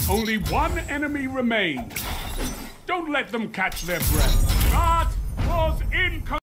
Only one enemy remains. Don't let them catch their breath. That was incorrect.